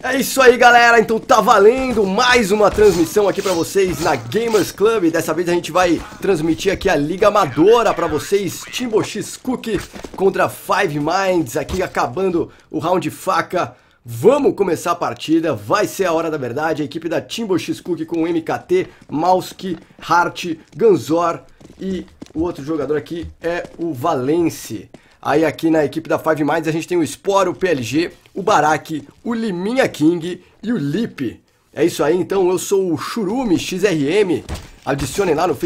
É isso aí, galera, então tá valendo mais uma transmissão aqui pra vocês na Gamers Club. Dessa vez a gente vai transmitir aqui a Liga Amadora pra vocês, Timbo X Cookie contra Five Minds, aqui acabando o round faca. Vamos começar a partida, vai ser a hora da verdade. A equipe da Timbo X Cookie com o MKT, Mauski, Hart, Ganzor e o outro jogador aqui é o Valence. Aí aqui na equipe da Five Minds a gente tem o Spore, o PLG, o Barak, o Liminha King e o Lip. É isso aí, então eu sou o Churume XRM. Adicionem lá no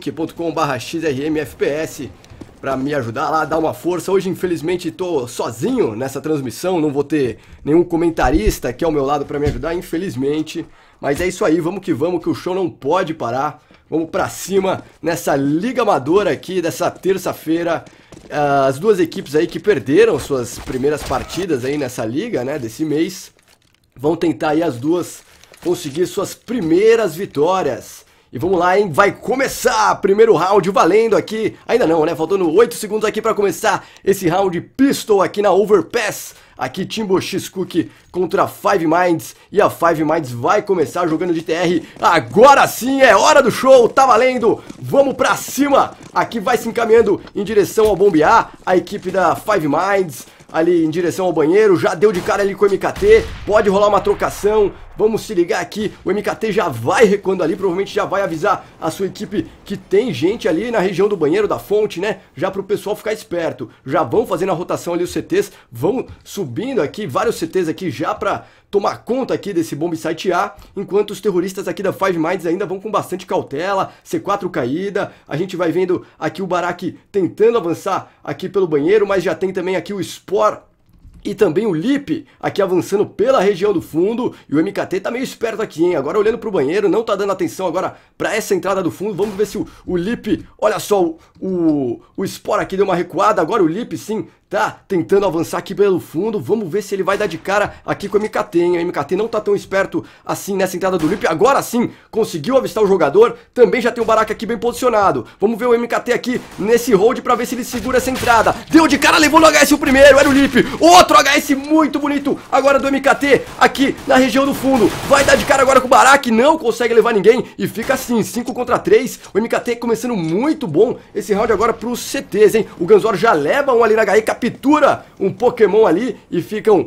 facebook.com/xrmfps para me ajudar lá, dar uma força. Hoje infelizmente tô sozinho nessa transmissão, não vou ter nenhum comentarista aqui ao meu lado para me ajudar, infelizmente. Mas é isso aí, vamos que o show não pode parar. Vamos pra cima nessa Liga Amadora aqui dessa terça-feira. As duas equipes aí que perderam suas primeiras partidas aí nessa liga, né, desse mês, vão tentar aí as duas conseguir suas primeiras vitórias. E vamos lá, hein, vai começar, primeiro round valendo aqui, ainda não, né, faltando 8 segundos aqui pra começar esse round pistol aqui na Overpass. Aqui Timbo X Cookie contra Five Minds e a Five Minds vai começar jogando de TR. Agora sim é hora do show, tá valendo, vamos pra cima. Aqui vai se encaminhando em direção ao bombear a equipe da Five Minds. Ali em direção ao banheiro, já deu de cara ali com o MKT, pode rolar uma trocação, vamos se ligar aqui, o MKT já vai recuando ali, provavelmente já vai avisar a sua equipe que tem gente ali na região do banheiro, da fonte, né, já pro pessoal ficar esperto, já vão fazendo a rotação ali os CTs, vão subindo aqui, vários CTs aqui já pra tomar conta aqui desse bomb site A, enquanto os terroristas aqui da Five Minds ainda vão com bastante cautela, C4 caída, a gente vai vendo aqui o Barak tentando avançar aqui pelo banheiro, mas já tem também aqui o Spore e também o Lip aqui avançando pela região do fundo. E o MKT tá meio esperto aqui, hein? Agora olhando pro banheiro, não tá dando atenção agora pra essa entrada do fundo. Vamos ver se o Lip, olha só, o Spore aqui deu uma recuada. Agora o Lip sim tá tentando avançar aqui pelo fundo. Vamos ver se ele vai dar de cara aqui com o MKT, hein? O MKT não tá tão esperto assim nessa entrada do Lip. Agora sim, conseguiu avistar o jogador. Também já tem o Barak aqui bem posicionado. Vamos ver o MKT aqui nesse hold pra ver se ele segura essa entrada. Deu de cara, levou no HS o primeiro, era o Lip. Outro HS muito bonito agora do MKT aqui na região do fundo. Vai dar de cara agora com o Barak, não consegue levar ninguém e fica assim, 5 contra 3. O MKT começando muito bom esse round agora pros CTs, hein? O Ganzor já leva um ali na HE, captura um Pokémon ali e ficam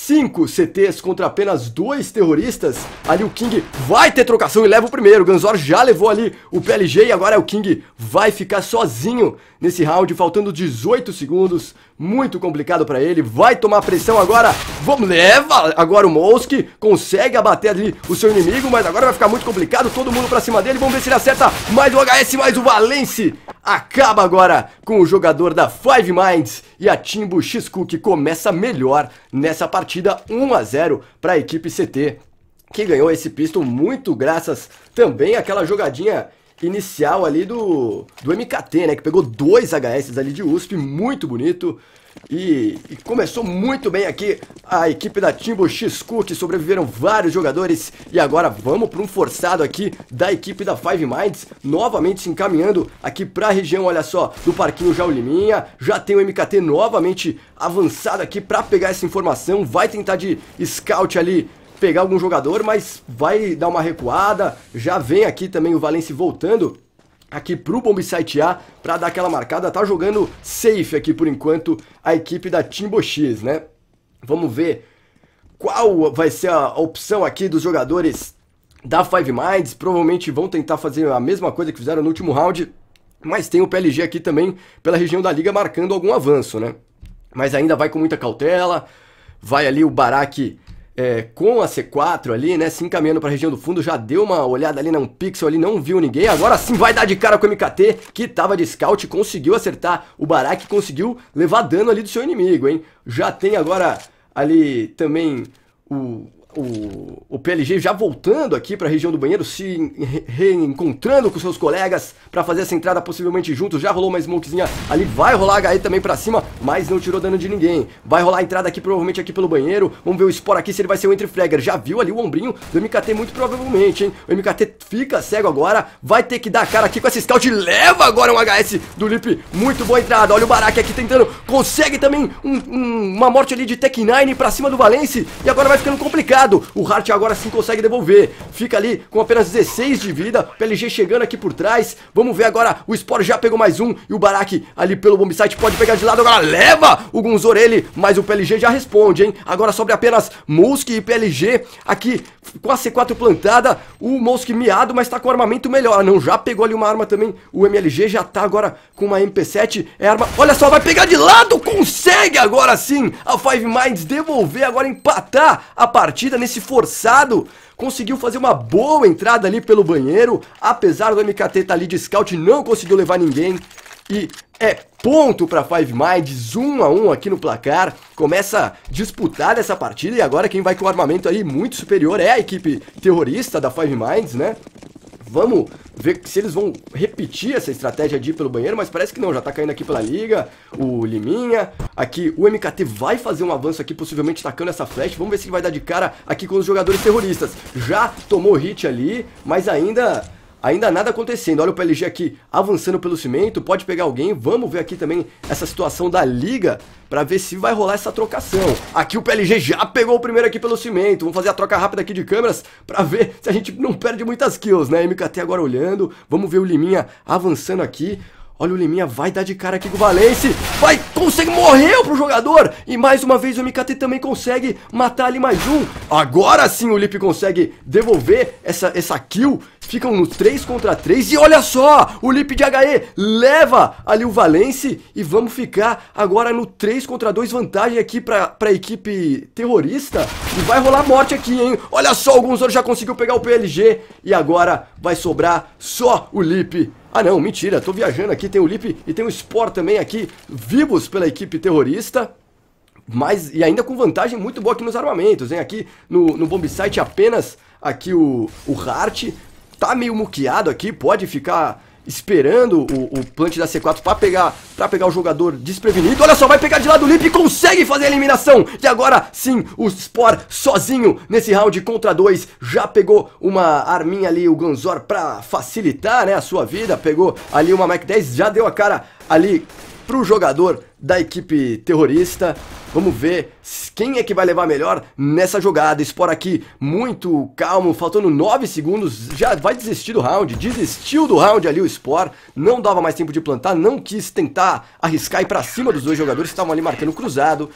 5 CTs contra apenas 2 terroristas. Ali o King vai ter trocação e leva o primeiro. O Ganzor já levou ali o PLG e agora o King vai ficar sozinho nesse round, faltando 18 segundos. Muito complicado pra ele, vai tomar pressão agora. Vamos, leva agora o Mauski, consegue abater ali o seu inimigo, mas agora vai ficar muito complicado. Todo mundo pra cima dele, vamos ver se ele acerta mais o HS, mais o Valence. Acaba agora com o jogador da Five Minds e a Timbo X Cookie começa melhor nessa partida, 1-0 para a equipe CT, que ganhou esse pistol muito graças também àquela jogadinha inicial ali do MKT, né, que pegou 2 HS ali de USP, muito bonito. E começou muito bem aqui a equipe da Timbo X Cookie, sobreviveram vários jogadores. E agora vamos para um forçado aqui da equipe da Five Minds, novamente se encaminhando aqui para a região, olha só, do parquinho já o Liminha. Já tem o MKT novamente avançado aqui para pegar essa informação, vai tentar de scout ali, pegar algum jogador, mas vai dar uma recuada. Já vem aqui também o Valence voltando aqui pro bomb site A pra dar aquela marcada. Tá jogando safe aqui por enquanto a equipe da Timbo X, né? Vamos ver qual vai ser a opção aqui dos jogadores da Five Minds. Provavelmente vão tentar fazer a mesma coisa que fizeram no último round, mas tem o PLG aqui também pela região da liga marcando algum avanço, né? Mas ainda vai com muita cautela. Vai ali o Barak com a C4 ali, né, se encaminhando para a região do fundo, já deu uma olhada ali num pixel ali, não viu ninguém. Agora sim vai dar de cara com o MKT, que tava de scout, conseguiu acertar o Barak, conseguiu levar dano ali do seu inimigo, hein. Já tem agora ali também o PLG já voltando aqui para a região do banheiro, se reencontrando com seus colegas para fazer essa entrada possivelmente juntos. Já rolou uma smokezinha ali, vai rolar HE também para cima, mas não tirou dano de ninguém. Vai rolar a entrada aqui provavelmente aqui pelo banheiro. Vamos ver o Spore aqui se ele vai ser o entry flagger. Já viu ali o ombrinho do MKT muito provavelmente, hein? O MKT fica cego agora, vai ter que dar a cara aqui com essa scout, leva agora um HS do Lip, muito boa entrada. Olha o Barak aqui tentando, consegue também uma morte ali de Tech 9 para cima do Valence e agora vai ficando complicado. lado. O Hart agora sim consegue devolver. Fica ali com apenas 16 de vida. PLG chegando aqui por trás. Vamos ver agora. O Spore já pegou mais um. E o Barak ali pelo bombsite pode pegar de lado. Agora leva o Gunzor ele. Mas o PLG já responde, hein? Agora sobra apenas Mosk e PLG. Aqui com a C4 plantada. O Mosk miado, mas tá com armamento melhor. Não, já pegou ali uma arma também. O MLG já tá agora com uma MP7. É arma... Olha só, vai pegar de lado. Consegue agora sim a Five Minds devolver, agora empatar a partida nesse forçado. Conseguiu fazer uma boa entrada ali pelo banheiro. Apesar do MKT estar ali de scout, não conseguiu levar ninguém. E é ponto para Five Minds, 1 a 1 aqui no placar. Começa a disputar essa partida. E agora quem vai com o armamento aí muito superior é a equipe terrorista da Five Minds, né? Vamos ver se eles vão repetir essa estratégia de ir pelo banheiro, mas parece que não, já tá caindo aqui pela liga, o Liminha. Aqui o MKT vai fazer um avanço aqui, possivelmente tacando essa flash. Vamos ver se ele vai dar de cara aqui com os jogadores terroristas. Já tomou hit ali, mas ainda nada acontecendo. Olha o PLG aqui avançando pelo cimento, pode pegar alguém. Vamos ver aqui também essa situação da liga pra ver se vai rolar essa trocação. Aqui o PLG já pegou o primeiro aqui pelo cimento. Vamos fazer a troca rápida aqui de câmeras pra ver se a gente não perde muitas kills, né? MKT agora olhando. Vamos ver o Liminha avançando aqui. Olha, o Liminha vai dar de cara aqui com o Valence. Vai, consegue, morreu pro jogador. E mais uma vez o MKT também consegue matar ali mais um. Agora sim o Lip consegue devolver essa kill. Ficam no 3 contra 3. E olha só, o Lip de HE leva ali o Valence. E vamos ficar agora no 3 contra 2. Vantagem aqui pra equipe terrorista. E vai rolar morte aqui, hein. Olha só, o Gunzor já conseguiu pegar o PLG. E agora vai sobrar só o Lip. Ah não, mentira, tô viajando aqui, tem o Lip e tem o Spore também aqui, vivos pela equipe terrorista. Mas, e ainda com vantagem muito boa aqui nos armamentos, hein? Aqui no bombsite apenas aqui o Hart tá meio muqueado aqui, pode ficar esperando o plant da C4 pra pegar o jogador desprevenido. Olha só, vai pegar de lado o Lip e consegue fazer a eliminação. E agora sim, o Spore sozinho nesse round contra 2. Já pegou uma arminha ali, o Gunzor, pra facilitar, né, a sua vida. Pegou ali uma Mac 10, já deu a cara ali pro jogador da equipe terrorista. Vamos ver quem é que vai levar melhor nessa jogada. Spore aqui muito calmo, faltando 9 segundos, já vai desistir do round. Desistiu do round ali o Spore, não dava mais tempo de plantar, não quis tentar arriscar e ir pra cima dos dois jogadores que estavam ali marcando cruzado.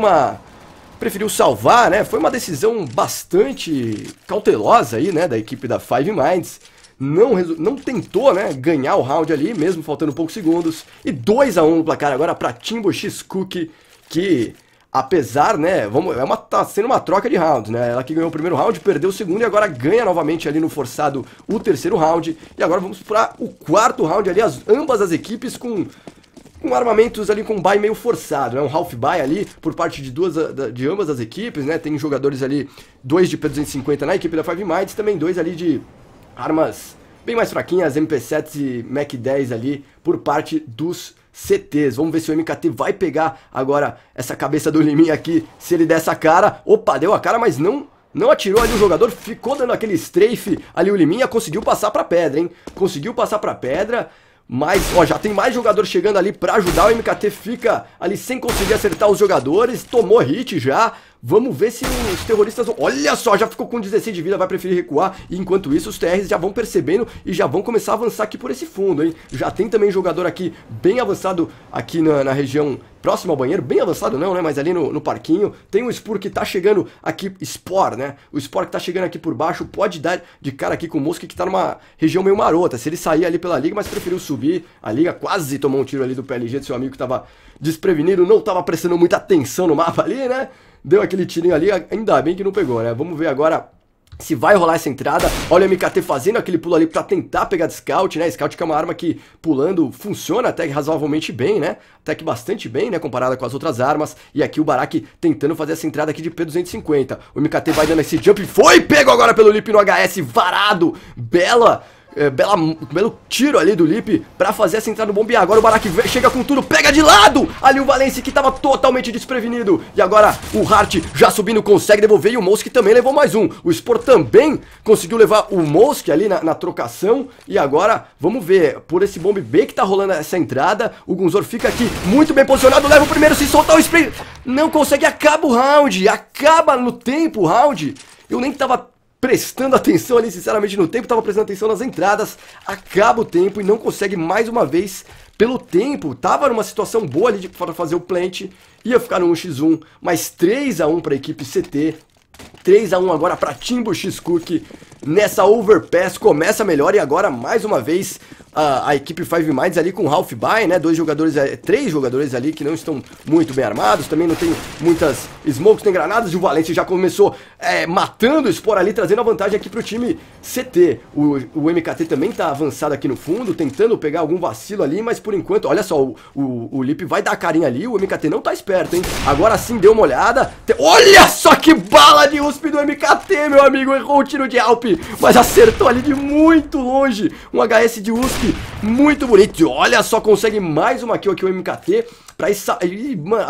Preferiu salvar, né? Foi uma decisão bastante cautelosa aí, né, da equipe da Five Minds. Não tentou, né, ganhar o round ali, mesmo faltando poucos segundos. E 2 a 1 no placar agora para Timbo X Cook, que apesar, né, tá sendo uma troca de rounds, né? Ela que ganhou o primeiro round, perdeu o segundo e agora ganha novamente ali no forçado o terceiro round. E agora vamos para o quarto round ali, ambas as equipes com armamentos ali com buy meio forçado, né? Um half buy ali por parte de ambas as equipes, né? Tem jogadores ali, 2 de P250 na equipe da Five Minds, também 2 ali de armas bem mais fraquinhas, MP7 e Mac 10 ali por parte dos CTs. Vamos ver se o MKT vai pegar agora essa cabeça do Liminha aqui, se ele der essa cara. Opa, deu a cara, mas não atirou ali o jogador, ficou dando aquele strafe ali o Liminha, conseguiu passar pra pedra, hein? Conseguiu passar pra pedra. Mas, ó, já tem mais jogador chegando ali pra ajudar. O MKT fica ali sem conseguir acertar os jogadores. Tomou hit já. Vamos ver se os terroristas... Olha só, já ficou com 16 de vida, vai preferir recuar. E enquanto isso, os TRs já vão percebendo e já vão começar a avançar aqui por esse fundo, hein? Já tem também jogador aqui bem avançado aqui na região próximo ao banheiro. Bem avançado não, né? Mas ali no parquinho. Tem o Spore que tá chegando aqui... Spore, né? O Spore que tá chegando aqui por baixo pode dar de cara aqui com o Mosk, que tá numa região meio marota. Se ele sair ali pela liga, mas preferiu subir. A liga quase tomou um tiro ali do PLG do seu amigo que tava desprevenido. Não tava prestando muita atenção no mapa ali, né? Deu aquele tirinho ali, ainda bem que não pegou, né? Vamos ver agora se vai rolar essa entrada. Olha o MKT fazendo aquele pulo ali pra tentar pegar de Scout, né? Scout que é uma arma que pulando funciona até que razoavelmente bem, né? Até que bastante bem, né? Comparada com as outras armas. E aqui o Barak tentando fazer essa entrada aqui de P250. O MKT vai dando esse jump. Foi pego agora pelo Lip no HS, varado. Belo tiro ali do Lip pra fazer essa entrada no bombear. Agora o Barak chega com tudo, pega de lado ali o Valence que tava totalmente desprevenido. E agora o Hart já subindo consegue devolver e o Mosk também levou mais um. O Spore também conseguiu levar o Mosk ali na trocação. E agora vamos ver, por esse bomb B que tá rolando essa entrada, o Gunzor fica aqui muito bem posicionado, leva o primeiro, se soltar o spray, não consegue, acaba o round, acaba no tempo o round. Eu nem tava prestando atenção ali, sinceramente, no tempo, tava prestando atenção nas entradas. Acaba o tempo e não consegue mais uma vez pelo tempo. Tava numa situação boa ali para fazer o plant, ia ficar no 1x1, mas 3-1 para a equipe CT. 3-1 agora para Timbu Xcook nessa overpass, começa melhor e agora mais uma vez a equipe Five Minds ali com Half Buy, né, três jogadores ali que não estão muito bem armados, também não tem muitas smokes nem granadas e o Valente já começou matando o Spore ali, trazendo a vantagem aqui pro time CT. O MKT também tá avançado aqui no fundo, tentando pegar algum vacilo ali, mas por enquanto, olha só, o Lip vai dar a carinha ali, o MKT não tá esperto, hein, agora sim deu uma olhada, olha só que bala de USP do MKT, meu amigo, errou o tiro de Alp, mas acertou ali de muito longe, um HS de USP muito bonito, e olha só, consegue mais uma kill aqui o MKT, pra ir, mano,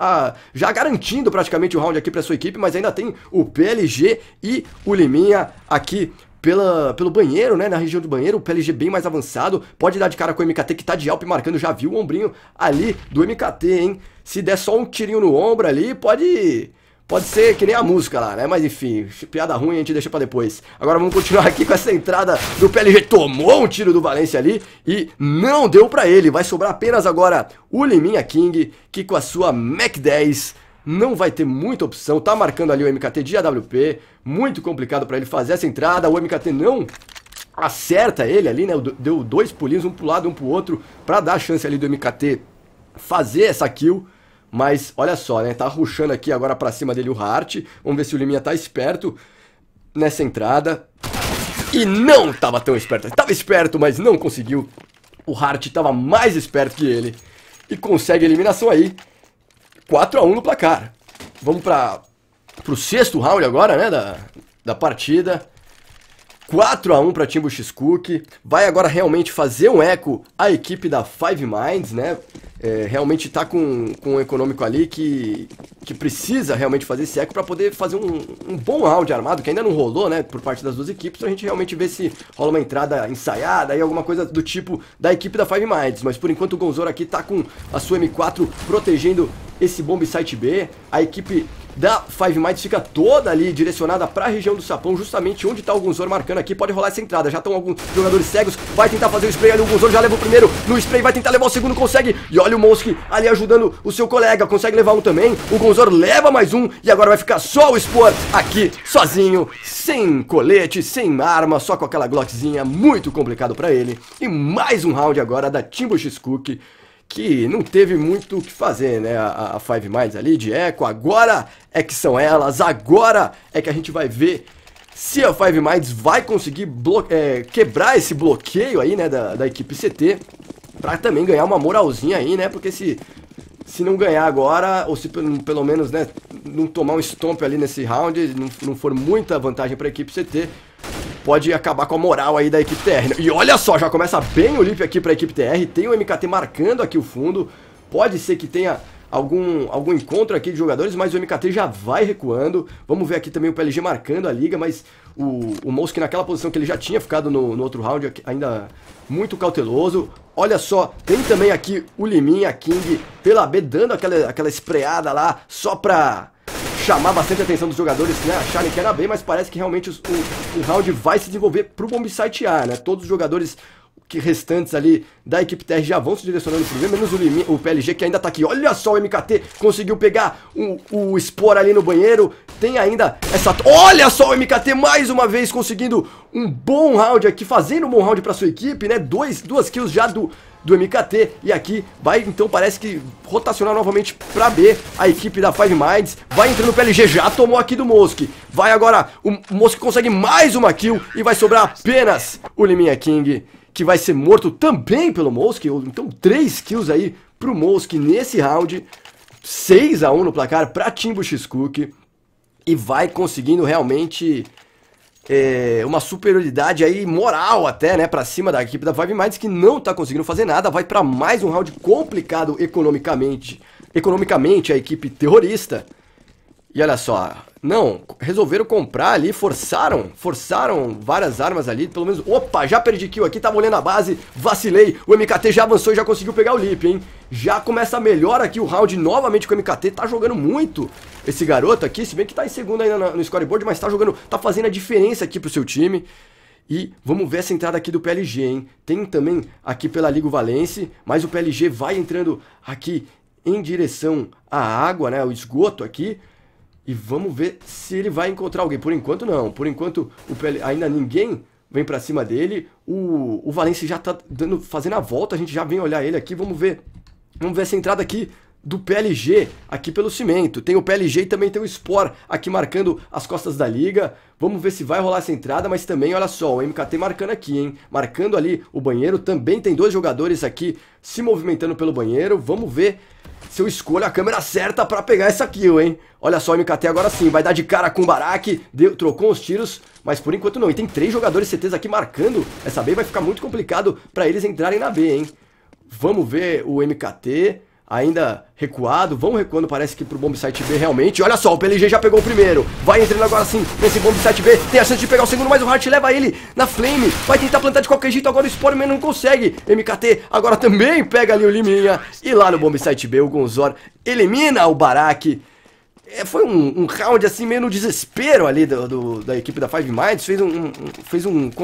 já garantindo praticamente o round aqui pra sua equipe, mas ainda tem o PLG e o Liminha aqui pelo banheiro, né, na região do banheiro, o PLG bem mais avançado, pode dar de cara com o MKT que tá de Alp marcando, já viu o ombrinho ali do MKT, hein, se der só um tirinho no ombro ali, pode ser que nem a música lá, né? Mas enfim, piada ruim a gente deixa pra depois. Agora vamos continuar aqui com essa entrada do PLG. Tomou um tiro do Valência ali e não deu pra ele. Vai sobrar apenas agora o Liminha King, que com a sua Mac 10 não vai ter muita opção. Tá marcando ali o MKT de AWP. Muito complicado pra ele fazer essa entrada. O MKT não acerta ele ali, né? Deu dois pulinhos, um pro lado, um pro outro, pra dar a chance ali do MKT fazer essa kill. Mas olha só, né, tá rushando aqui agora pra cima dele o Hart. Vamos ver se o Liminha tá esperto nessa entrada. E não tava tão esperto. Tava esperto, mas não conseguiu. O Hart tava mais esperto que ele. E consegue a eliminação aí. 4-1 no placar. Vamos pro sexto round agora, né, da partida. 4-1 para Timbu Xcook, vai agora realmente fazer um eco a equipe da Five Minds, né, realmente tá com um econômico ali que precisa realmente fazer esse eco para poder fazer um bom round armado, que ainda não rolou, né, por parte das duas equipes, pra gente realmente ver se rola uma entrada ensaiada e alguma coisa do tipo da equipe da Five Minds, mas por enquanto o Gonzoro aqui tá com a sua M4 protegendo esse bomb site B, a equipe da Five Minds fica toda ali direcionada para a região do Sapão, justamente onde tá o Gonzoro marcando aqui, pode rolar essa entrada, já estão alguns jogadores cegos, vai tentar fazer o spray ali, o Gonzoro já leva o primeiro no spray, vai tentar levar o segundo, consegue, e olha o Mosk ali ajudando o seu colega, consegue levar um também, o Gonzoro leva mais um, e agora vai ficar só o Spore aqui, sozinho, sem colete, sem arma, só com aquela Glockzinha, muito complicado para ele, e mais um round agora da Timbu Xcook, que não teve muito o que fazer, né, a Five Minds ali de eco, agora é que são elas, agora é que a gente vai ver se a Five Minds vai conseguir quebrar esse bloqueio aí, né, da equipe CT, pra também ganhar uma moralzinha aí, né, porque se não ganhar agora, ou se pelo menos, né, não tomar um stomp ali nesse round, não for muita vantagem pra equipe CT, pode acabar com a moral aí da equipe TR. E olha só, já começa bem o Lip aqui pra equipe TR, tem o MKT marcando aqui o fundo, pode ser que tenha algum encontro aqui de jogadores, mas o MKT já vai recuando. Vamos ver aqui também o PLG marcando a liga, mas o Mosk naquela posição que ele já tinha ficado no outro round, ainda muito cauteloso. Olha só, tem também aqui o Liminha King pela B, dando aquela espreada lá, só pra chamar bastante a atenção dos jogadores, né, acharem que era B, mas parece que realmente o round vai se desenvolver pro bombsite A, né, todos os jogadores restantes ali da equipe TR já vão se direcionando pro B, menos o PLG que ainda tá aqui. Olha só, o MKT conseguiu pegar o Spore ali no banheiro, tem ainda essa... Olha só, o MKT mais uma vez conseguindo um bom round aqui, fazendo um bom round pra sua equipe, né, duas kills já do MKT, e aqui vai, então parece que rotacionar novamente pra B, a equipe da Five Minds, vai entrando o PLG, já tomou aqui do Mosk, vai agora, o Mosk consegue mais uma kill, e vai sobrar apenas o Liminha King, que vai ser morto também pelo Mosk, então 3 kills aí pro Mosk nesse round, 6-1 no placar pra Timbu Xcook, e vai conseguindo realmente... uma superioridade aí moral até, né, pra cima da equipe da Five Minds, que não tá conseguindo fazer nada, vai pra mais um round complicado economicamente a equipe terrorista, E olha só, não, resolveram comprar ali, forçaram várias armas ali, pelo menos... Opa, já perdi kill aqui, tava olhando a base, vacilei, o MKT já avançou e já conseguiu pegar o Lip, hein? Já começa melhor aqui o round novamente com o MKT, tá jogando muito esse garoto aqui, se bem que tá em segundo ainda no scoreboard, mas tá jogando, tá fazendo a diferença aqui pro seu time. E vamos ver essa entrada aqui do PLG, hein? Tem também aqui pela Liga o Valence, mas o PLG vai entrando aqui em direção à água, né? O esgoto aqui. E vamos ver se ele vai encontrar alguém. Por enquanto não. Por enquanto ainda ninguém vem pra cima dele. O Valence já tá fazendo a volta. A gente já vem olhar ele aqui. Vamos ver essa entrada aqui do PLG aqui pelo cimento. Tem o PLG e também tem o Spore aqui marcando as costas da liga. Vamos ver se vai rolar essa entrada, mas também, olha só, o MKT marcando aqui, hein? Marcando ali o banheiro. Também tem dois jogadores aqui se movimentando pelo banheiro. Vamos ver se eu escolho a câmera certa pra pegar essa kill, hein? Olha só, o MKT agora sim, vai dar de cara com o Barak, trocou os tiros, mas por enquanto não. E tem 3 jogadores CTs aqui marcando essa B, vai ficar muito complicado pra eles entrarem na B, hein? Vamos ver o MKT ainda recuado, vão recuando, parece que pro bomb site B realmente. Olha só, o PLG já pegou o primeiro, vai entrando agora sim nesse bomb site B, tem a chance de pegar o segundo, mas o Hart leva ele na flame, vai tentar plantar de qualquer jeito, agora o Spore Man não consegue. MKT agora também pega ali o Liminha, e lá no bomb site B o Gonzor elimina o Barak. Foi um round assim meio no desespero ali da equipe da Five Minds, fez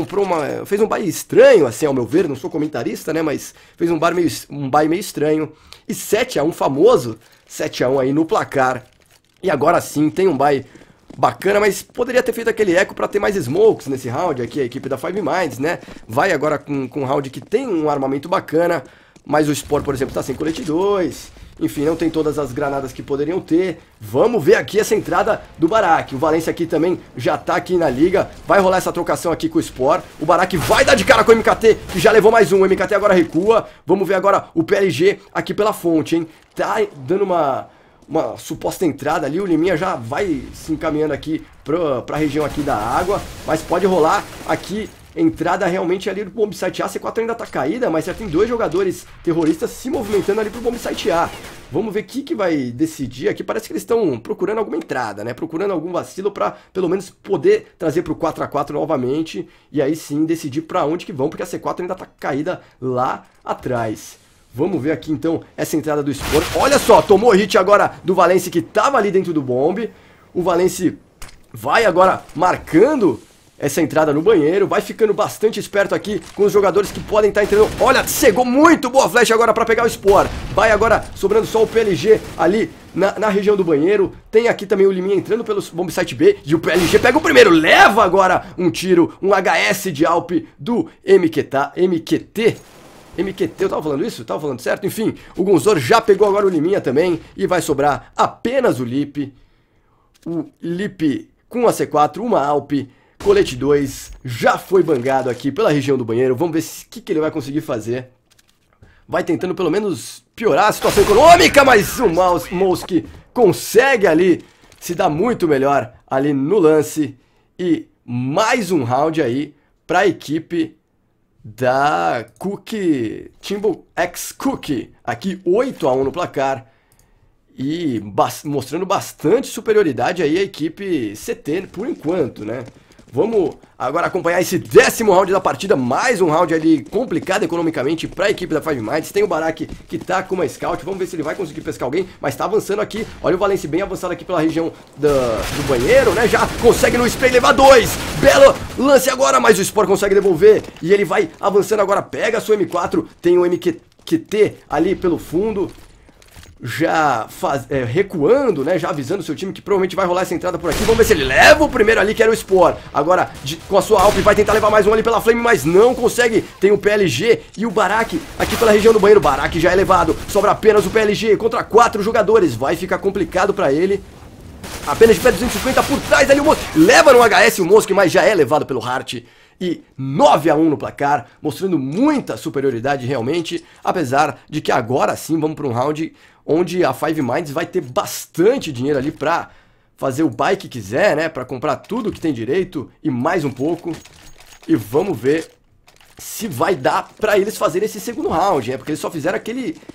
um buy estranho assim ao meu ver, não sou comentarista, né, mas fez um buy meio estranho. E 7-1 famoso, 7-1 aí no placar. E agora sim tem um buy bacana, mas poderia ter feito aquele eco pra ter mais smokes nesse round aqui, a equipe da Five Minds, né? Vai agora com um round que tem um armamento bacana, mas o Spore, por exemplo, tá sem colete 2. Enfim, não tem todas as granadas que poderiam ter. Vamos ver aqui essa entrada do Barak. O Valence aqui também já tá aqui na liga. Vai rolar essa trocação aqui com o Spore. O Barak vai dar de cara com o MKT, que já levou mais um. O MKT agora recua. Vamos ver agora o PLG aqui pela fonte, hein? Tá dando uma suposta entrada ali. O Liminha já vai se encaminhando aqui pra região aqui da água. Mas pode rolar aqui entrada realmente ali do bomb site A. C4 ainda tá caída, mas já tem 2 jogadores terroristas se movimentando ali pro bomb site A. Vamos ver o que vai decidir aqui. Parece que eles estão procurando alguma entrada, né? Procurando algum vacilo pra pelo menos poder trazer pro 4x4 novamente. E aí sim decidir pra onde que vão, porque a C4 ainda tá caída lá atrás. Vamos ver aqui então essa entrada do Spore. Olha só, tomou hit agora do Valence que tava ali dentro do bomb. O Valence vai agora marcando essa entrada no banheiro, vai ficando bastante esperto aqui com os jogadores que podem estar entrando. Olha, cegou muito boa flecha agora para pegar o Spore. Vai agora sobrando só o PLG ali na região do banheiro. Tem aqui também o Liminha entrando pelo bomb site B. E o PLG pega o primeiro, leva agora um tiro, um HS de Alp do MQT, eu tava falando isso? Tava falando certo? Enfim, o Gonzor já pegou agora o Liminha também. E vai sobrar apenas o Lip. O Lip com a C4, uma Alp. Colete 2 já foi bangado aqui pela região do banheiro. Vamos ver o que ele vai conseguir fazer. Vai tentando pelo menos piorar a situação econômica, mas o Mosk consegue ali se dar muito melhor ali no lance. E mais um round aí para a equipe da Cookie, Timbo X Cookie. Aqui 8-1 no placar. E mostrando bastante superioridade aí a equipe CT por enquanto, né? Vamos agora acompanhar esse 10º round da partida, mais um round ali complicado economicamente para a equipe da Five Minds. Tem o Barak que tá com uma scout, vamos ver se ele vai conseguir pescar alguém, mas tá avançando aqui. Olha o Valence bem avançado aqui pela região do banheiro, né? Já consegue no spray levar 2, belo lance agora, mas o Spore consegue devolver e ele vai avançando agora, pega a sua M4, tem o MQT ali pelo fundo. Já recuando, né? Já avisando o seu time que provavelmente vai rolar essa entrada por aqui. Vamos ver se ele leva o primeiro ali, que era o Spore. Agora, com a sua Alp, vai tentar levar mais um ali pela Flame, mas não consegue. Tem o PLG e o Barak aqui pela região do banheiro. Barak já é levado. Sobra apenas o PLG contra 4 jogadores. Vai ficar complicado pra ele. Apenas de pé 250 por trás ali o Mosk. Leva no HS o Mosk, mas já é levado pelo Hart. E 9-1 no placar, mostrando muita superioridade realmente. Apesar de que agora sim vamos para um round onde a Five Minds vai ter bastante dinheiro ali pra fazer o buy que quiser, né? Pra comprar tudo que tem direito e mais um pouco. E vamos ver se vai dar pra eles fazerem esse segundo round, né? Porque eles só fizeram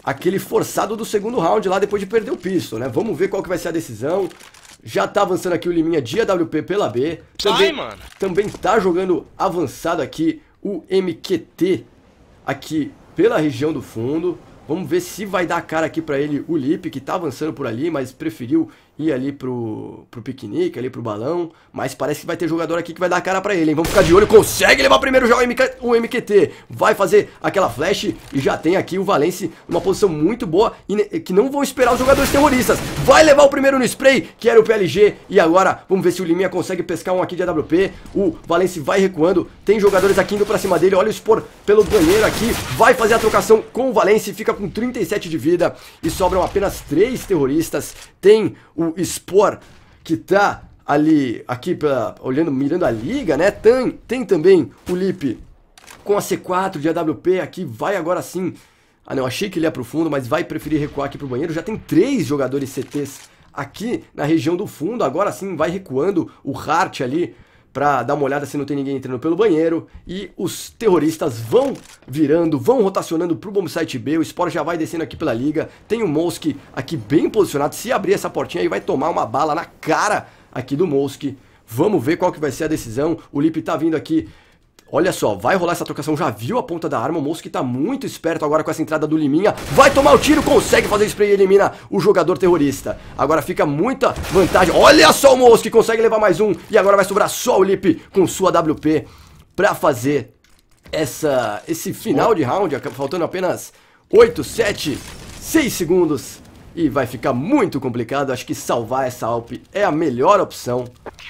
aquele forçado do segundo round lá depois de perder o pistol, né? Vamos ver qual que vai ser a decisão. Já tá avançando aqui o Liminha de AWP pela B. Também tá jogando avançado aqui o MQT aqui pela região do fundo. Vamos ver se vai dar a cara aqui pra ele o Lip, que tá avançando por ali, mas preferiu ir ali pro piquenique, ali pro balão. Mas parece que vai ter jogador aqui que vai dar a cara pra ele, hein? Vamos ficar de olho, consegue levar primeiro já o MQT. Vai fazer aquela flash e já tem aqui o Valence numa posição muito boa e que não vão esperar os jogadores terroristas. Vai levar o primeiro no spray, que era o PLG. E agora, vamos ver se o Liminha consegue pescar um aqui de AWP. O Valence vai recuando, tem jogadores aqui indo pra cima dele. Olha o Spor pelo banheiro aqui, vai fazer a trocação com o Valence, fica com 37 de vida e sobram apenas 3 terroristas. Tem o Spor que tá ali, aqui olhando, mirando a liga, né? Tem também o Lip com a C4 de AWP aqui, vai agora sim. Ah não, achei que ele ia pro fundo, mas vai preferir recuar aqui pro banheiro. Já tem 3 jogadores CTs aqui na região do fundo, agora sim vai recuando o Hart ali pra dar uma olhada se não tem ninguém entrando pelo banheiro. E os terroristas vão virando, vão rotacionando pro bombsite B. O Spor já vai descendo aqui pela liga. Tem o Mosk aqui bem posicionado. Se abrir essa portinha aí vai tomar uma bala na cara aqui do Mosk. Vamos ver qual que vai ser a decisão. O Lip tá vindo aqui. Olha só, vai rolar essa trocação, já viu a ponta da arma, o Mosk tá muito esperto agora com essa entrada do Liminha, vai tomar o tiro, consegue fazer spray e elimina o jogador terrorista. Agora fica muita vantagem, olha só o Mosk, consegue levar mais um, e agora vai sobrar só o Lip com sua WP pra fazer esse final de round, faltando apenas 8, 7, 6 segundos, e vai ficar muito complicado, acho que salvar essa Alp é a melhor opção.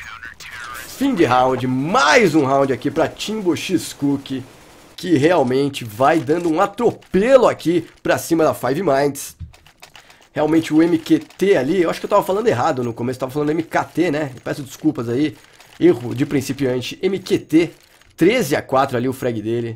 Fim de round, mais um round aqui pra Timbo X-Cook, que realmente vai dando um atropelo aqui pra cima da Five Minds. Realmente o MQT ali, eu acho que eu tava falando errado no começo, tava falando MKT, né? Peço desculpas aí, erro de principiante. MQT, 13-4 ali o frag dele.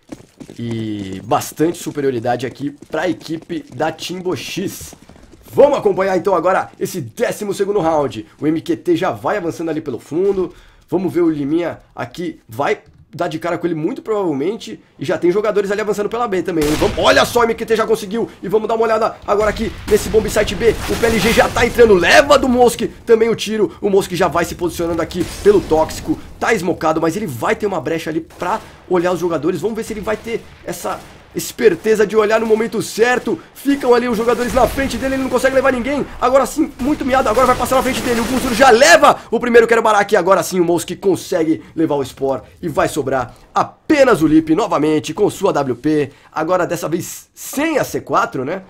E bastante superioridade aqui pra equipe da Timbo X. Vamos acompanhar então agora esse 12º round. O MQT já vai avançando ali pelo fundo. Vamos ver o Liminha aqui. Vai dar de cara com ele muito provavelmente. E já tem jogadores ali avançando pela B também. Olha só, o MQT já conseguiu. E vamos dar uma olhada agora aqui nesse bombsite B. O PLG já tá entrando. Leva do Mosk também o tiro. O Mosk já vai se posicionando aqui pelo tóxico. Tá esmocado, mas ele vai ter uma brecha ali pra olhar os jogadores. Vamos ver se ele vai ter essa esperteza de olhar no momento certo. Ficam ali os jogadores na frente dele, ele não consegue levar ninguém. Agora sim, muito miado, agora vai passar na frente dele. O Gunzur já leva o primeiro, que era o Barak. Agora sim o Mosk consegue levar o Spor. E vai sobrar apenas o Lip novamente com sua WP. Agora dessa vez sem a C4, né?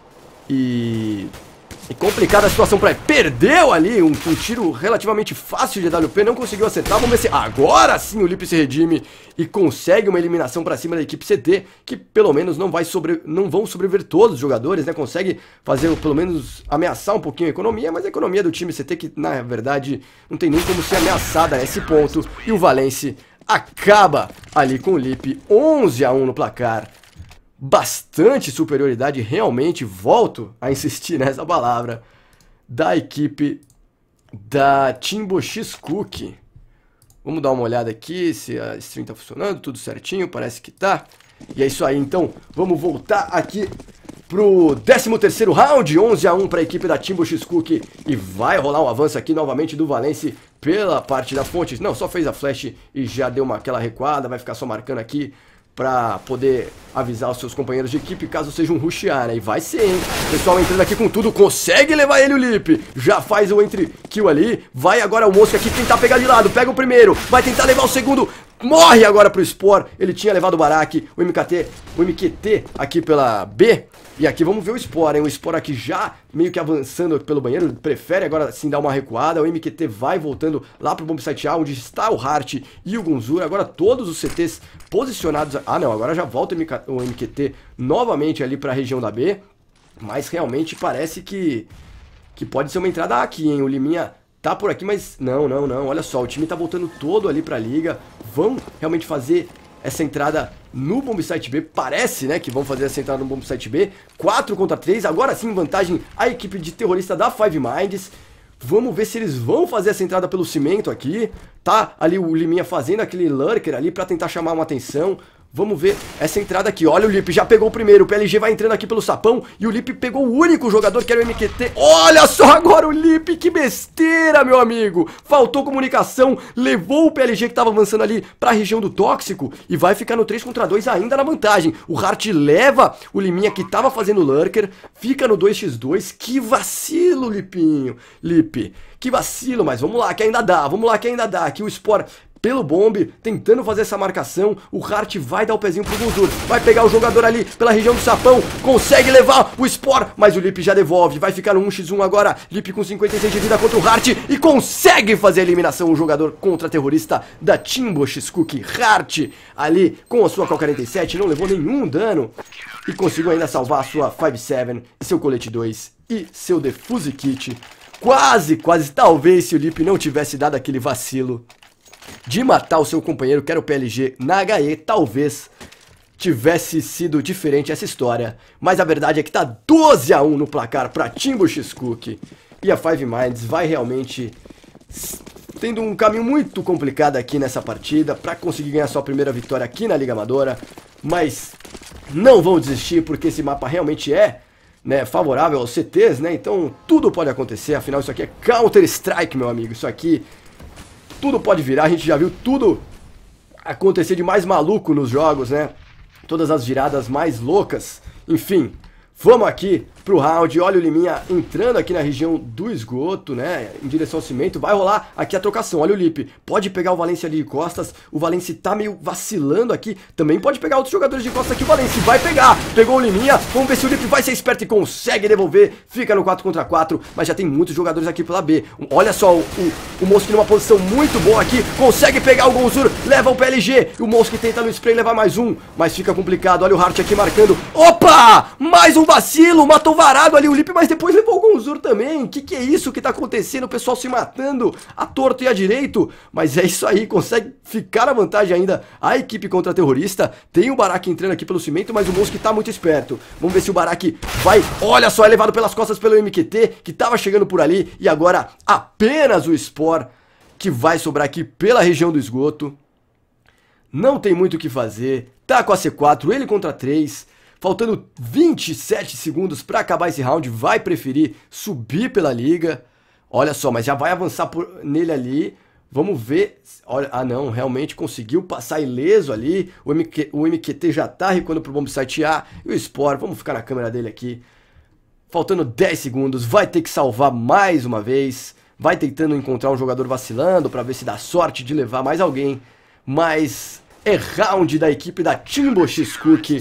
E complicada a situação pra ele. Perdeu ali um tiro relativamente fácil de AWP, não conseguiu acertar. Vamos ver se agora sim o Lip se redime e consegue uma eliminação pra cima da equipe CT, que pelo menos não vão sobreviver todos os jogadores, né? Consegue fazer, pelo menos, ameaçar um pouquinho a economia, mas a economia do time CT que, na verdade, não tem nem como ser ameaçada nesse ponto. E o Valence acaba ali com o Lip, 11-1 no placar. Bastante superioridade, realmente, volto a insistir nessa palavra, da equipe da Timbo X-Cook. Vamos dar uma olhada aqui se a stream tá funcionando, tudo certinho, parece que tá. E é isso aí, então vamos voltar aqui pro 13º round, 11-1 para a equipe da Timbo X-Cook. E vai rolar um avanço aqui novamente do Valence pela parte da fonte. Não, só fez a flash e já deu aquela recuada, vai ficar só marcando aqui pra poder avisar os seus companheiros de equipe caso seja um rushear, né? E vai ser, hein? O pessoal entrando aqui com tudo, consegue levar ele o Lip. Já faz o entry kill ali. Vai agora o Mosk aqui tentar pegar de lado. Pega o primeiro, vai tentar levar o segundo. Morre agora pro Spor. Ele tinha levado o Barak, o MQT aqui pela B. E aqui vamos ver o Spor, hein? O Spor aqui já meio que avançando pelo banheiro. Prefere agora sim dar uma recuada. O MQT vai voltando lá pro bombsite A, onde está o Hart e o Gunzur. Agora todos os CTs posicionados. Ah não, agora já volta o MQT novamente ali pra região da B. Mas realmente parece que pode ser uma entrada aqui, hein? O Liminha tá por aqui, mas não. Olha só, o time tá voltando todo ali pra liga. Vão realmente fazer essa entrada no bombsite B. Parece, né, que vão fazer essa entrada no bombsite B. 4 contra 3. Agora sim, vantagem a equipe de terrorista da Five Minds. Vamos ver se eles vão fazer essa entrada pelo cimento aqui. Tá ali o Liminha fazendo aquele lurker ali pra tentar chamar uma atenção. Vamos ver essa entrada aqui. Olha o Lip, já pegou o primeiro. O PLG vai entrando aqui pelo sapão. E o Lip pegou o único jogador que era o MQT. Olha só agora o Lip. Que besteira, meu amigo. Faltou comunicação. Levou o PLG que tava avançando ali pra região do tóxico. E vai ficar no 3 contra 2 ainda na vantagem. O Hart leva o Liminha que tava fazendo lurker. Fica no 2x2. Que vacilo, Lipinho. Lip, que vacilo. Mas vamos lá que ainda dá. Vamos lá que ainda dá. Aqui o Spore pelo bombe, tentando fazer essa marcação. O Hart vai dar o pezinho pro Gunzur. Vai pegar o jogador ali pela região do sapão. Consegue levar o Spore, mas o Lip já devolve. Vai ficar no 1x1 agora. Lip com 56 de vida contra o Hart. E consegue fazer a eliminação. O jogador contra-terrorista da Timbo X-Cook. Hart ali com a sua K-47. Não levou nenhum dano. E conseguiu ainda salvar a sua 5-7 e seu colete 2 e seu defuse kit. Quase, talvez se o Lip não tivesse dado aquele vacilo de matar o seu companheiro, que era o PLG, na HE, talvez tivesse sido diferente essa história. Mas a verdade é que tá 12-1 no placar para Timbo X-Cook. E a Five Minds vai realmente tendo um caminho muito complicado aqui nessa partida para conseguir ganhar sua primeira vitória aqui na Liga Amadora. Mas não vão desistir, porque esse mapa realmente é, né, favorável aos CTs, né? Então tudo pode acontecer, afinal isso aqui é Counter-Strike, meu amigo. Isso aqui tudo pode virar, a gente já viu tudo acontecer de mais maluco nos jogos, né? Todas as viradas mais loucas. Enfim, vamos aqui pro round. Olha o Liminha entrando aqui na região do esgoto, né? Em direção ao cimento. Vai rolar aqui a trocação. Olha o Lip. Pode pegar o Valencia ali de costas. O Valencia tá meio vacilando aqui. Também pode pegar outros jogadores de costas aqui. O Valencia vai pegar. Pegou o Liminha. Vamos ver se o Lip vai ser esperto e consegue devolver. Fica no 4 contra 4. Mas já tem muitos jogadores aqui pela B. Olha só o Mosque numa posição muito boa aqui. Consegue pegar o Gonzur. Leva o PLG. O Mosque tenta no spray levar mais um. Mas fica complicado. Olha o Hart aqui marcando. Opa! Mais um vacilo. Matou varado ali o Lip, mas depois levou o Gonzur também. Que é isso que tá acontecendo? O pessoal se matando a torto e a direito. Mas é isso aí, consegue ficar na vantagem ainda a equipe contra-terrorista. Tem o Barak entrando aqui pelo cimento, mas o Mosque tá muito esperto. Vamos ver se o Barak vai... Olha só, é levado pelas costas pelo MQT, que tava chegando por ali. E agora apenas o Spore, que vai sobrar aqui pela região do esgoto. Não tem muito o que fazer. Tá com a C4, ele contra 3. Faltando 27 segundos para acabar esse round, vai preferir subir pela liga. Olha só, mas já vai avançar nele ali. Vamos ver. Olha, ah não, realmente conseguiu passar ileso ali. O MQT já tá recuando pro bombsite A. E o Spore, vamos ficar na câmera dele aqui. Faltando 10 segundos, vai ter que salvar mais uma vez. Vai tentando encontrar um jogador vacilando para ver se dá sorte de levar mais alguém. Mas é round da equipe da Timbo X-Cook.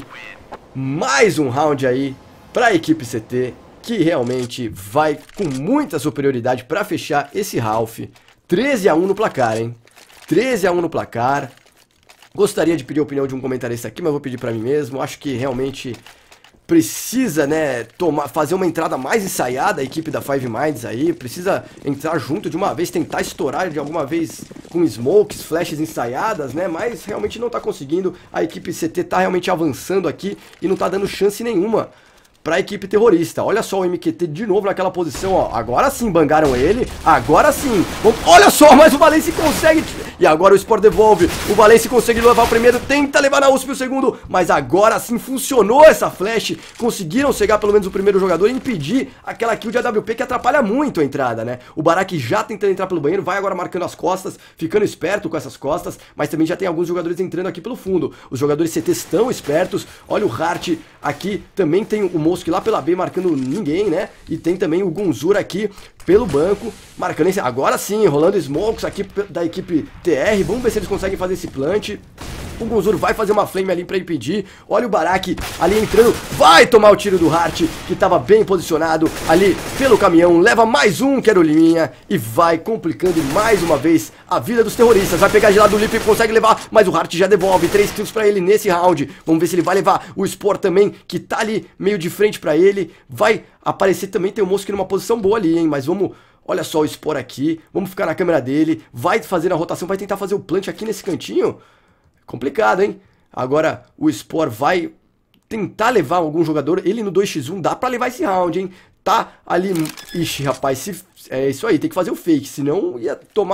Mais um round aí para a equipe CT, que realmente vai com muita superioridade para fechar esse Ralph. 13-1 no placar, hein? 13-1 no placar. Gostaria de pedir a opinião de um comentarista aqui, mas vou pedir para mim mesmo. Acho que realmente precisa, né, fazer uma entrada mais ensaiada a equipe da Five Minds aí. Precisa entrar junto de uma vez, tentar estourar de alguma vez com smokes, flashes ensaiadas, né? Mas realmente não tá conseguindo. A equipe CT tá realmente avançando aqui e não tá dando chance nenhuma pra equipe terrorista. Olha só o MQT de novo naquela posição, ó. Agora sim bangaram ele. Agora sim. Olha só, mas o Valencia consegue. E agora o Spore devolve. O Valencia consegue levar o primeiro. Tenta levar na USP o segundo. Mas agora sim funcionou essa flash. Conseguiram cegar pelo menos o primeiro jogador e impedir aquela kill de AWP que atrapalha muito a entrada, né? O Barak já tentando entrar pelo banheiro. Vai agora marcando as costas. Ficando esperto com essas costas. Mas também já tem alguns jogadores entrando aqui pelo fundo. Os jogadores CT estão espertos. Olha o Hart aqui. Também tem o Mosque lá pela B marcando ninguém, né? E tem também o Gunzur aqui pelo banco, marcando esse... Agora sim, rolando smokes aqui da equipe TR. Vamos ver se eles conseguem fazer esse plant. O Gunzur vai fazer uma flame ali pra impedir. Olha o Barak ali entrando. Vai tomar o tiro do Hart, que tava bem posicionado ali pelo caminhão. Leva mais um, que era o Liminha. E vai complicando mais uma vez a vida dos terroristas. Vai pegar de lado do Lip e consegue levar. Mas o Hart já devolve 3 kills pra ele nesse round. Vamos ver se ele vai levar o Spore também, que tá ali meio de frente pra ele. Vai aparecer também, tem o Mosque numa posição boa ali, hein? Mas vamos... Olha só o Spore aqui. Vamos ficar na câmera dele. Vai fazer a rotação, vai tentar fazer o plant aqui nesse cantinho. Complicado, hein? Agora o Spore vai tentar levar algum jogador. Ele no 2x1 dá pra levar esse round, hein? Tá ali... Ixi, rapaz, é isso aí. Tem que fazer o fake, senão ia tomar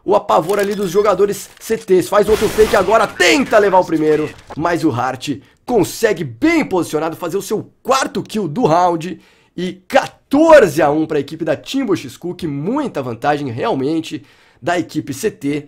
o apavoro ali dos jogadores CTs. Faz outro fake agora, tenta levar o primeiro, mas o Hart consegue bem posicionado fazer o seu quarto kill do round. E 14-1 para a equipe da Timbo X-Cook, muita vantagem realmente da equipe CT.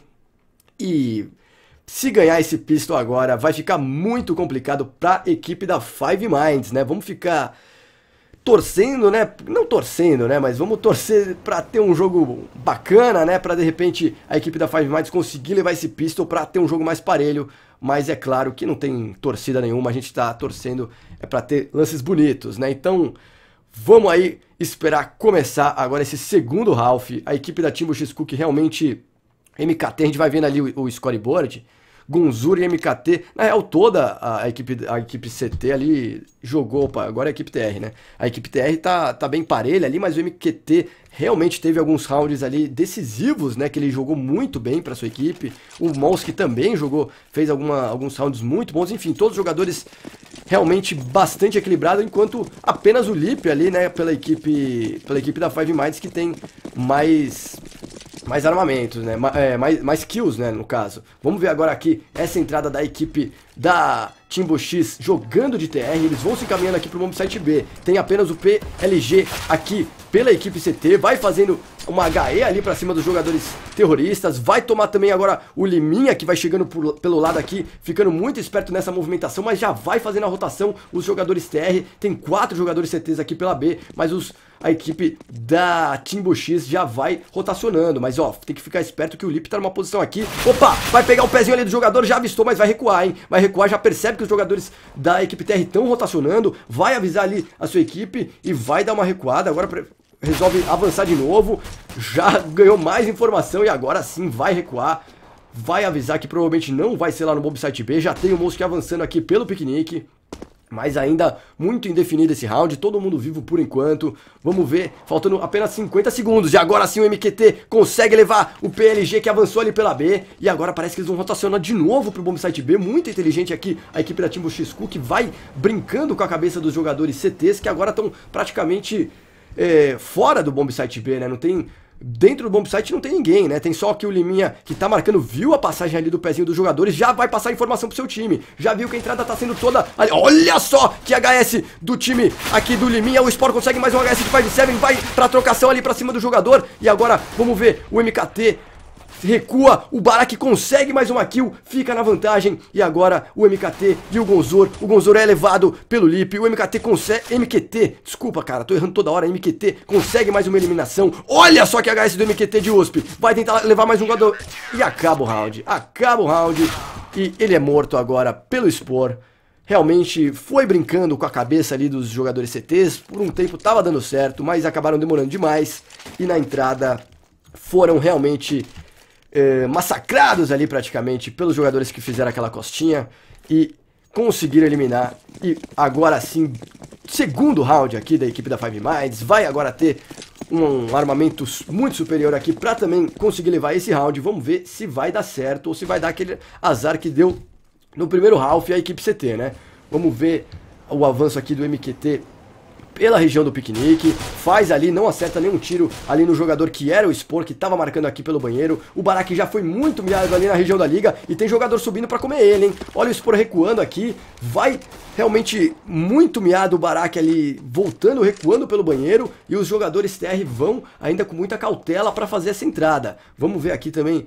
E se ganhar esse pistol agora vai ficar muito complicado para a equipe da Five Minds, né? Vamos ficar torcendo, né? Não torcendo, né? Mas vamos torcer para ter um jogo bacana, né? Para de repente a equipe da Five Minds conseguir levar esse pistol para ter um jogo mais parelho. Mas é claro que não tem torcida nenhuma, a gente está torcendo para ter lances bonitos, né? Então vamos aí esperar começar agora esse segundo half. A equipe da Timbo X-Cook realmente... MKT, a gente vai vendo ali o scoreboard. Gonzur e MKT, na real toda a equipe CT ali jogou, opa, agora é a equipe TR, né? A equipe TR tá bem parelha ali, mas o MQT realmente teve alguns rounds ali decisivos, né? Que ele jogou muito bem para sua equipe. O Monski também jogou, fez alguns rounds muito bons. Enfim, todos os jogadores realmente bastante equilibrados, enquanto apenas o Lip ali, né? Pela equipe da Five Minds que tem mais armamentos, né? Mais kills, né? No caso. Vamos ver agora aqui essa entrada da equipe da Timbo X jogando de TR. Eles vão se encaminhando aqui pro bombsite B. Tem apenas o PLG aqui pela equipe CT. Vai fazendo uma HE ali pra cima dos jogadores terroristas. Vai tomar também agora o Liminha, que vai chegando pelo lado aqui, ficando muito esperto nessa movimentação, mas já vai fazendo a rotação os jogadores TR. Tem 4 jogadores CTs aqui pela B, mas a equipe da Timbo X já vai rotacionando. Mas ó, tem que ficar esperto que o Lip tá numa posição aqui. Opa, vai pegar o pezinho ali do jogador, já avistou, mas vai recuar, hein? Vai recuar, já percebe que os jogadores da equipe TR estão rotacionando. Vai avisar ali a sua equipe e vai dar uma recuada. Agora resolve avançar de novo. Já ganhou mais informação e agora sim vai recuar. Vai avisar que provavelmente não vai ser lá no bombsite B. Já tem o Monsk avançando aqui pelo piquenique. Mas ainda muito indefinido esse round, todo mundo vivo por enquanto. Vamos ver, faltando apenas 50 segundos. E agora sim o MQT consegue levar o PLG que avançou ali pela B. E agora parece que eles vão rotacionar de novo pro bombsite B. Muito inteligente aqui a equipe da Timbo X-Cook, que vai brincando com a cabeça dos jogadores CTs, que agora estão praticamente fora do bombsite B, né? Não tem... Dentro do bombsite não tem ninguém, né? Tem só aqui o Liminha que tá marcando, viu a passagem ali do pezinho dos jogadores, já vai passar informação pro seu time. Já viu que a entrada tá sendo toda ali. Olha só que HS do time aqui do Liminha. O Sport consegue mais um HS de 5-7, vai pra trocação ali pra cima do jogador. E agora, vamos ver, o MKT recua, o Barak consegue mais uma kill, fica na vantagem. E agora o MKT e o Gonzor é levado pelo Lip. O MKT consegue, MQT, desculpa cara, tô errando toda hora. MQT consegue mais uma eliminação. Olha só que HS do MQT de USP, vai tentar levar mais um jogador e acaba o round. E ele é morto agora pelo Spor. Realmente foi brincando com a cabeça ali dos jogadores CTs. Por um tempo tava dando certo, mas acabaram demorando demais. E na entrada foram realmente massacrados ali praticamente pelos jogadores que fizeram aquela costinha e conseguiram eliminar. E agora sim, segundo round aqui da equipe da Five Minds, vai agora ter um armamento muito superior aqui para também conseguir levar esse round. Vamos ver se vai dar certo ou se vai dar aquele azar que deu no primeiro half a equipe CT, né? Vamos ver o avanço aqui do MQT pela região do piquenique, faz ali, não acerta nenhum tiro ali no jogador que era o Spor, que tava marcando aqui pelo banheiro. O Barak já foi muito miado ali na região da liga e tem jogador subindo pra comer ele, hein? Olha o Spor recuando aqui, vai realmente muito miado o Barak ali, voltando, recuando pelo banheiro, e os jogadores TR vão ainda com muita cautela pra fazer essa entrada. Vamos ver aqui também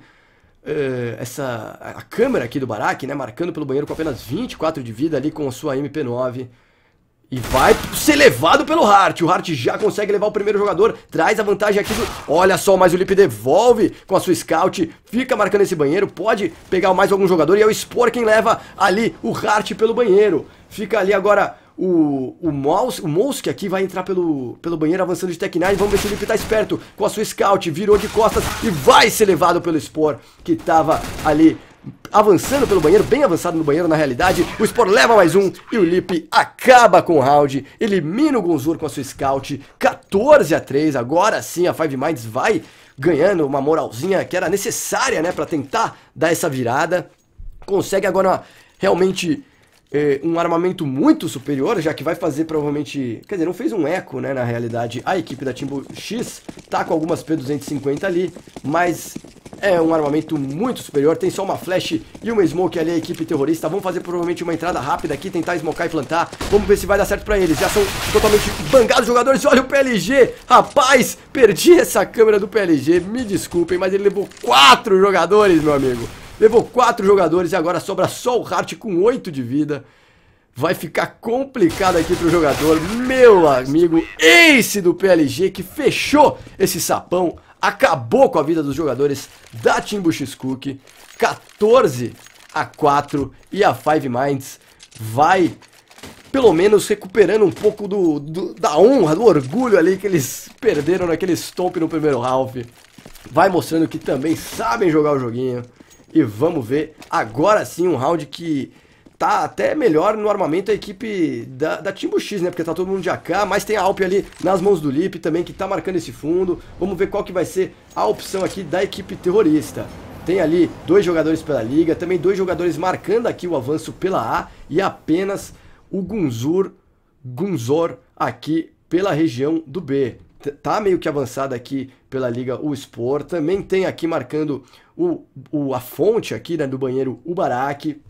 a câmera aqui do Barak, né, marcando pelo banheiro com apenas 24 de vida ali com a sua MP9. E vai ser levado pelo Hart. O Hart já consegue levar o primeiro jogador. Traz a vantagem aqui do... Olha só, mas o Lip devolve com a sua scout. Fica marcando esse banheiro. Pode pegar mais algum jogador. E é o Spor quem leva ali o Hart pelo banheiro. Fica ali agora o Monsk aqui vai entrar pelo banheiro avançando de Tech 9. Vamos ver se o Lip tá esperto com a sua scout. Virou de costas e vai ser levado pelo Spor, que tava ali avançando pelo banheiro, bem avançado no banheiro na realidade. O Spor leva mais um e o Lip acaba com o round, elimina o Gonzor com a sua scout, 14-3. Agora sim a Five Minds vai ganhando uma moralzinha que era necessária, né, pra tentar dar essa virada. Consegue agora realmente um armamento muito superior, já que vai fazer provavelmente... Quer dizer, não fez um eco, né, na realidade. A equipe da Timbo X tá com algumas P250 ali, mas é um armamento muito superior, tem só uma flash e uma smoke ali, a equipe terrorista. Vamos fazer provavelmente uma entrada rápida aqui, tentar smocar e plantar. Vamos ver se vai dar certo pra eles. Já são totalmente bangados os jogadores. Olha o PLG, rapaz, perdi essa câmera do PLG, me desculpem, mas ele levou 4 jogadores, meu amigo. Levou 4 jogadores e agora sobra só o Hart com 8 de vida. Vai ficar complicado aqui pro jogador, meu amigo, ace do PLG que fechou esse sapão. Acabou com a vida dos jogadores da Team Bushscook. 14-4 e a Five Minds vai pelo menos recuperando um pouco da honra, do orgulho ali que eles perderam naquele stomp no primeiro half. Vai mostrando que também sabem jogar o joguinho. E vamos ver agora sim um round que tá até melhor no armamento a equipe da Team Bush, né? Porque tá todo mundo de AK, mas tem a Alp ali nas mãos do Lip também, que tá marcando esse fundo. Vamos ver qual que vai ser a opção aqui da equipe terrorista. Tem ali 2 jogadores pela liga, também 2 jogadores marcando aqui o avanço pela A e apenas o Gunzor aqui pela região do B. Tá meio que avançado aqui pela liga o Spor. Também tem aqui marcando a fonte aqui, né, do banheiro, o Barak.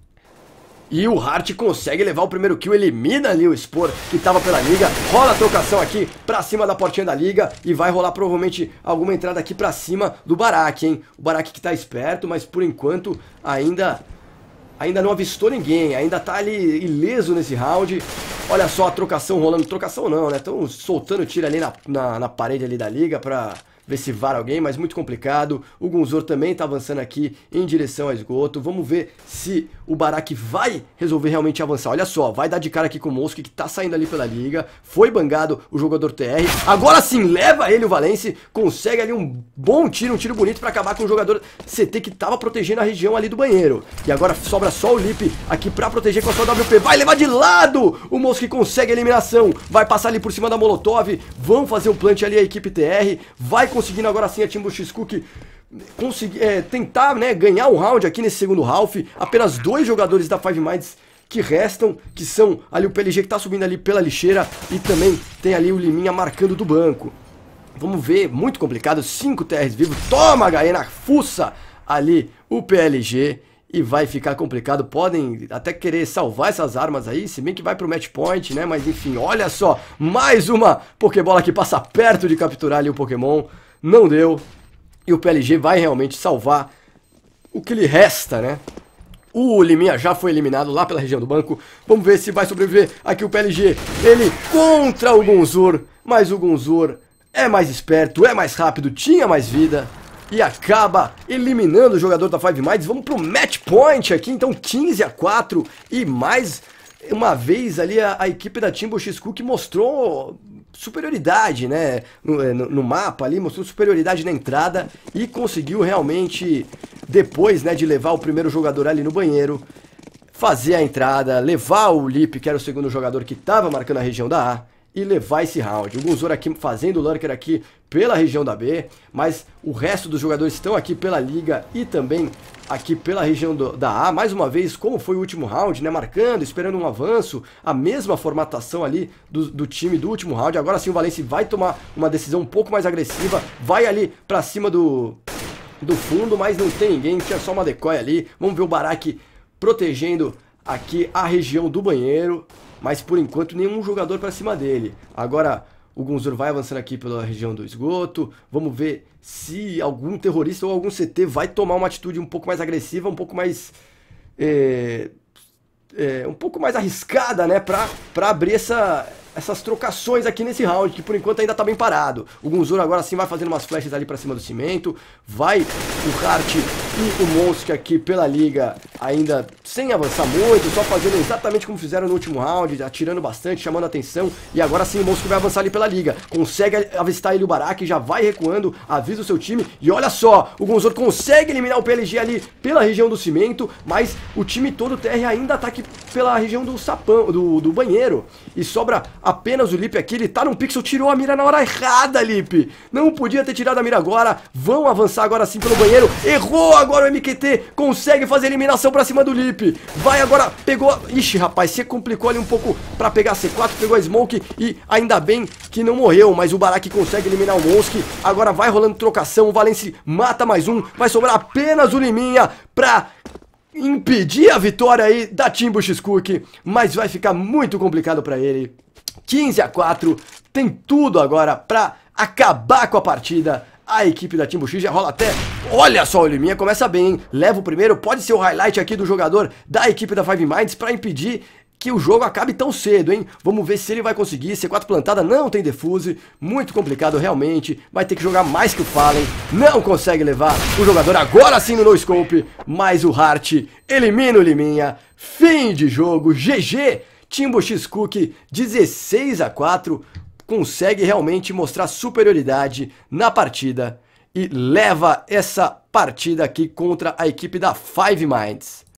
E o Hart consegue levar o primeiro kill, elimina ali o Spor que tava pela liga. Rola a trocação aqui pra cima da portinha da liga e vai rolar provavelmente alguma entrada aqui pra cima do Barak, hein? O Barak que tá esperto, mas por enquanto ainda não avistou ninguém, ainda tá ali ileso nesse round. Olha só a trocação rolando, trocação não, né? Estão soltando tiro ali na parede ali da liga pra ver se vara alguém, mas muito complicado. O Gunzor também tá avançando aqui em direção ao esgoto. Vamos ver se o Barak vai resolver realmente avançar. Olha só, vai dar de cara aqui com o Mosk, que tá saindo ali pela liga. Foi bangado o jogador TR. Agora sim, leva ele o Valence. Consegue ali um bom tiro, um tiro bonito pra acabar com o jogador CT que tava protegendo a região ali do banheiro. E agora sobra só o Lip aqui pra proteger com a sua WP. Vai levar de lado! O Mosk consegue a eliminação. Vai passar ali por cima da Molotov. Vão fazer o plant ali a equipe TR. Vai conseguindo agora sim a Team Bushscook tentar, né, ganhar um round aqui nesse segundo half. Apenas 2 jogadores da Five Minds que restam, que são ali o PLG que tá subindo ali pela lixeira e também tem ali o Liminha marcando do banco. Vamos ver, muito complicado, 5 TRs vivos, toma HE na fuça ali o PLG e vai ficar complicado. Podem até querer salvar essas armas aí, se bem que vai pro match point, né, mas enfim, olha só, mais uma Pokébola que passa perto de capturar ali o Pokémon, não deu. E o PLG vai realmente salvar o que lhe resta, né? O Liminha já foi eliminado lá pela região do banco. Vamos ver se vai sobreviver aqui o PLG. Ele contra o Gunzor. Mas o Gunzor é mais esperto, é mais rápido, tinha mais vida. E acaba eliminando o jogador da Five Minds. Vamos pro match point aqui. Então 15-4. E mais uma vez ali a equipe da Team Bushscook mostrou superioridade, né, no mapa ali, mostrou superioridade na entrada e conseguiu realmente, depois, né, de levar o primeiro jogador ali no banheiro, fazer a entrada, levar o Lip, que era o segundo jogador que estava marcando a região da A, e levar esse round. O Gunzor aqui fazendo o lurker aqui pela região da B, mas o resto dos jogadores estão aqui pela liga e também aqui pela região da A. Mais uma vez, como foi o último round, né, marcando, esperando um avanço, a mesma formatação ali do time do último round. Agora sim o Valence vai tomar uma decisão um pouco mais agressiva, vai ali pra cima do fundo, mas não tem ninguém, tinha só uma decoy ali. Vamos ver o Barak protegendo aqui a região do banheiro, mas por enquanto nenhum jogador pra cima dele. Agora o Gunzor vai avançando aqui pela região do esgoto. Vamos ver se algum terrorista ou algum CT vai tomar uma atitude um pouco mais agressiva, um pouco mais arriscada, né, pra abrir essas trocações aqui nesse round, que por enquanto ainda tá bem parado. O Gunzor agora sim vai fazendo umas flashes ali pra cima do cimento. Vai o Hart e o Mosk aqui pela liga, ainda sem avançar muito, só fazendo exatamente como fizeram no último round, atirando bastante, chamando a atenção. E agora sim o Mosk vai avançar ali pela liga, consegue avistar ele o Barak, já vai recuando, avisa o seu time. E olha só, o Gunzor consegue eliminar o PLG ali pela região do cimento, mas o time todo TR ainda tá aqui pela região do sapão, do banheiro. E sobra apenas o Lip aqui, ele tá num pixel, tirou a mira na hora errada, Lip. Não podia ter tirado a mira agora. Vão avançar agora sim pelo banheiro. Errou agora o MQT, consegue fazer a eliminação pra cima do Lip. Vai agora, pegou... Ixi, rapaz, você complicou ali um pouco pra pegar a C4, pegou a Smoke e ainda bem que não morreu, mas o Barak consegue eliminar o Monski. Agora vai rolando trocação, o Valencia mata mais um, vai sobrar apenas o Liminha pra impedir a vitória aí da Team Bushscook, mas vai ficar muito complicado pra ele. 15-4, tem tudo agora pra acabar com a partida. A equipe da Team Bushis já rola até... Olha só, o Liminha começa bem, hein? Leva o primeiro, pode ser o highlight aqui do jogador da equipe da Five Minds pra impedir que o jogo acabe tão cedo, hein? Vamos ver se ele vai conseguir. C4 plantada, não tem defuse. Muito complicado realmente. Vai ter que jogar mais que o Fallen. Não consegue levar o jogador agora sim no no-scope. Mas o Hart elimina o Liminha. Fim de jogo. GG. Team Bushscook 16-4. Consegue realmente mostrar superioridade na partida. E leva essa partida aqui contra a equipe da Five Minds.